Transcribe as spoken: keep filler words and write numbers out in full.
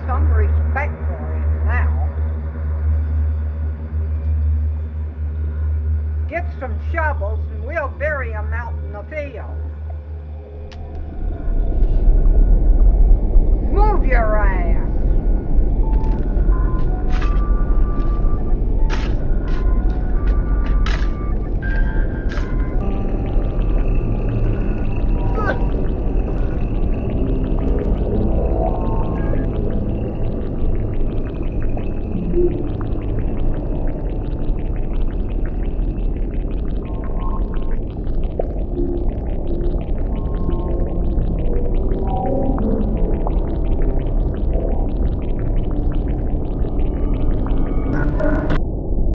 some respect for him now. Get some shovels and we'll bury him out in the field.